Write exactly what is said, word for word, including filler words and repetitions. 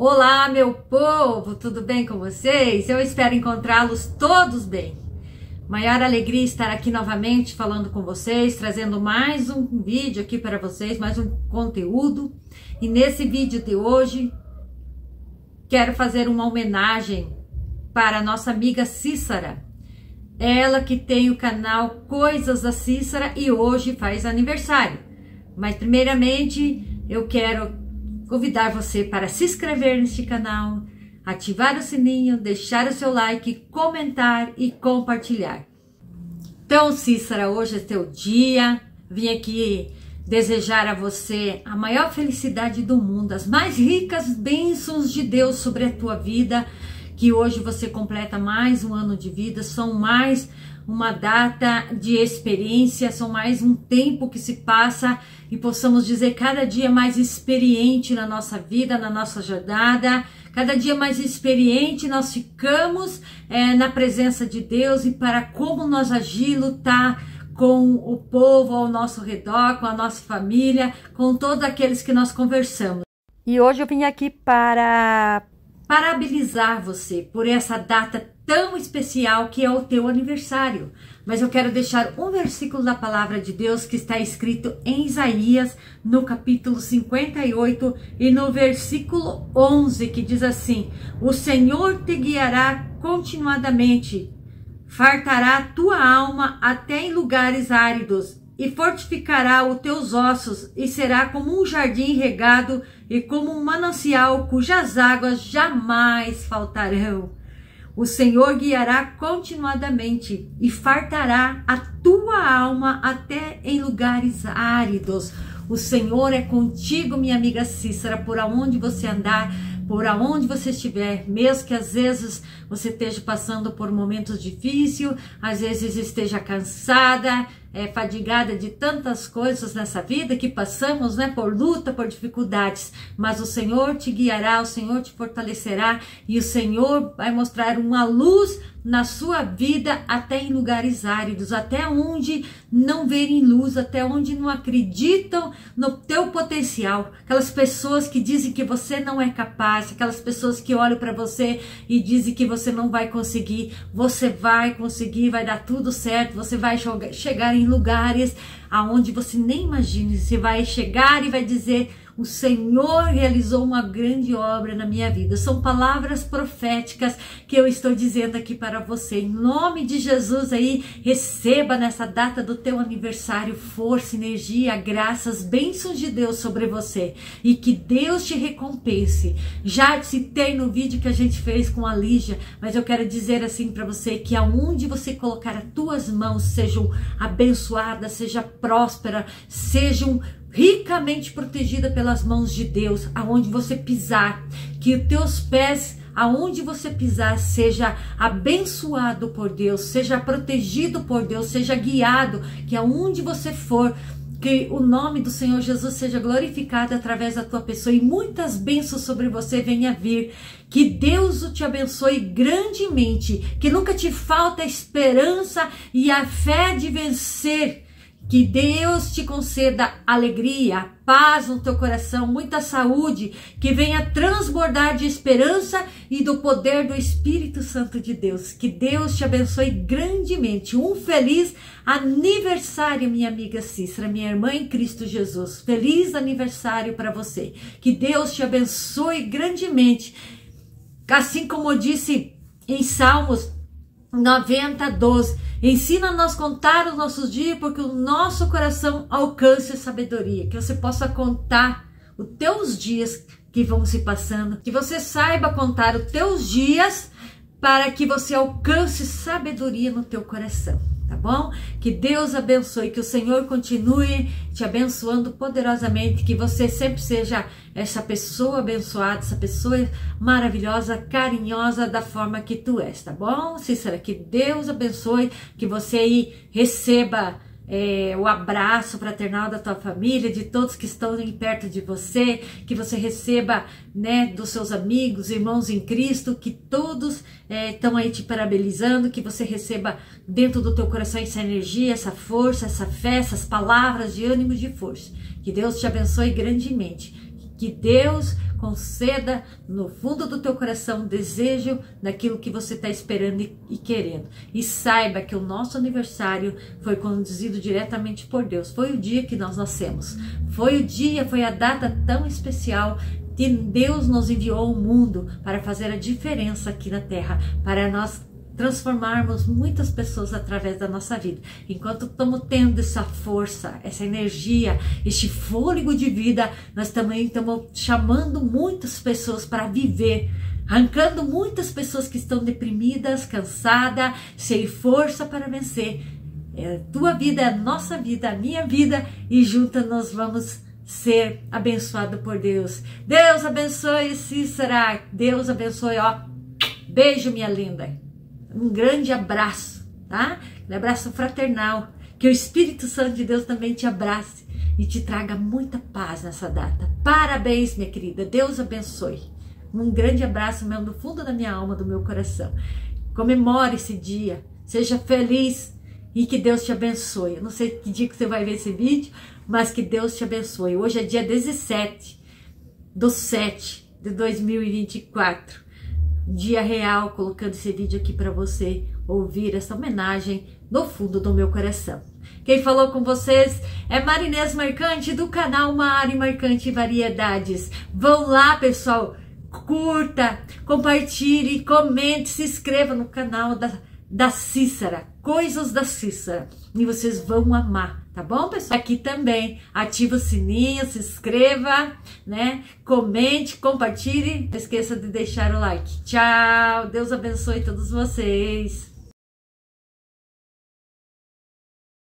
Olá, meu povo, tudo bem com vocês? Eu espero encontrá-los todos bem. Maior alegria estar aqui novamente falando com vocês, trazendo mais um vídeo aqui para vocês, mais um conteúdo. E nesse vídeo de hoje, quero fazer uma homenagem para a nossa amiga Cícera. Ela que tem o canal Coisas da Cícera e hoje faz aniversário. Mas primeiramente, eu quero convidar você para se inscrever neste canal, ativar o sininho, deixar o seu like, comentar e compartilhar. Então, Cícera, hoje é teu dia. Vim aqui desejar a você a maior felicidade do mundo, as mais ricas bênçãos de Deus sobre a tua vida, que hoje você completa mais um ano de vida, são mais uma data de experiência, são mais um tempo que se passa e possamos dizer cada dia mais experiente na nossa vida, na nossa jornada, cada dia mais experiente nós ficamos é, na presença de Deus e para como nós agir, lutar com o povo ao nosso redor, com a nossa família, com todos aqueles que nós conversamos. E hoje eu vim aqui para parabenizar você por essa data tão especial que é o teu aniversário. Mas eu quero deixar um versículo da palavra de Deus que está escrito em Isaías, no capítulo cinquenta e oito e no versículo onze, que diz assim: o Senhor te guiará continuadamente, fartará a tua alma até em lugares áridos, e fortificará os teus ossos, e será como um jardim regado e como um manancial cujas águas jamais faltarão. O Senhor guiará continuadamente e fartará a tua alma até em lugares áridos. O Senhor é contigo, minha amiga Cícera, por aonde você andar, por aonde você estiver, mesmo que às vezes você esteja passando por momentos difíceis, às vezes esteja cansada, é, fadigada de tantas coisas nessa vida que passamos, né, por luta, por dificuldades, mas o Senhor te guiará, o Senhor te fortalecerá e o Senhor vai mostrar uma luz na sua vida até em lugares áridos, até onde não verem luz, até onde não acreditam no teu potencial. Aquelas pessoas que dizem que você não é capaz, aquelas pessoas que olham para você e dizem que você não vai conseguir, você vai conseguir, vai dar tudo certo, você vai jogar, chegar em lugares aonde você nem imagina, você vai chegar e vai dizer: o Senhor realizou uma grande obra na minha vida. São palavras proféticas que eu estou dizendo aqui para você. Em nome de Jesus aí, receba nessa data do teu aniversário força, energia, graças, bênçãos de Deus sobre você. E que Deus te recompense. Já citei no vídeo que a gente fez com a Lígia, mas eu quero dizer assim para você que aonde você colocar as tuas mãos sejam abençoadas, seja próspera, sejam ricamente protegida pelas mãos de Deus, aonde você pisar, que os teus pés, aonde você pisar, seja abençoado por Deus, seja protegido por Deus, seja guiado, que aonde você for, que o nome do Senhor Jesus seja glorificado através da tua pessoa e muitas bênçãos sobre você venha vir. Que Deus o te abençoe grandemente, que nunca te falta a esperança e a fé de vencer. Que Deus te conceda alegria, paz no teu coração, muita saúde, que venha transbordar de esperança e do poder do Espírito Santo de Deus. Que Deus te abençoe grandemente. Um feliz aniversário, minha amiga Cícera, minha irmã em Cristo Jesus. Feliz aniversário para você. Que Deus te abençoe grandemente. Assim como eu disse em Salmos noventa, doze. Ensina a nós contar os nossos dias, porque o nosso coração alcance a sabedoria. Que você possa contar os teus dias que vão se passando. Que você saiba contar os teus dias para que você alcance sabedoria no teu coração. Tá bom? Que Deus abençoe, que o Senhor continue te abençoando poderosamente, que você sempre seja essa pessoa abençoada, essa pessoa maravilhosa, carinhosa da forma que tu és, tá bom? Cícera, que Deus abençoe, que você aí receba É, o abraço fraternal da tua família, de todos que estão aí perto de você, que você receba, né, dos seus amigos, irmãos em Cristo, que todos é, estão aí te parabenizando, que você receba dentro do teu coração essa energia, essa força, essa fé, essas palavras de ânimo, de força. Que Deus te abençoe grandemente. Que Deus conceda no fundo do teu coração um desejo daquilo que você está esperando e, e querendo. E saiba que o nosso aniversário foi conduzido diretamente por Deus. Foi o dia que nós nascemos. Foi o dia, foi a data tão especial que Deus nos enviou ao mundo para fazer a diferença aqui na Terra, para nós transformarmos muitas pessoas através da nossa vida. Enquanto estamos tendo essa força, essa energia, este fôlego de vida, nós também estamos chamando muitas pessoas para viver, arrancando muitas pessoas que estão deprimidas, cansadas, sem força para vencer. É a tua vida, é a nossa vida, a minha vida, e juntas nós vamos ser abençoados por Deus. Deus abençoe, Cícera. Deus abençoe, ó. Beijo, minha linda. Um grande abraço, tá? Um abraço fraternal. Que o Espírito Santo de Deus também te abrace e te traga muita paz nessa data. Parabéns, minha querida. Deus abençoe. Um grande abraço mesmo do fundo da minha alma, do meu coração. Comemore esse dia. Seja feliz e que Deus te abençoe. Eu não sei que dia que você vai ver esse vídeo, mas que Deus te abençoe. Hoje é dia dezessete do sete de dois mil e vinte e quatro. Dia real, colocando esse vídeo aqui para você ouvir essa homenagem no fundo do meu coração. Quem falou com vocês é Marinês Marcante, do canal Mari Marcante Variedades. Vão lá, pessoal, curta, compartilhe, comente, se inscreva no canal da, da Cícera, Coisas da Cícera, e vocês vão amar, tá bom, pessoal? Aqui também, ativa o sininho, se inscreva, né? Comente, compartilhe, não esqueça de deixar o like. Tchau, Deus abençoe todos vocês.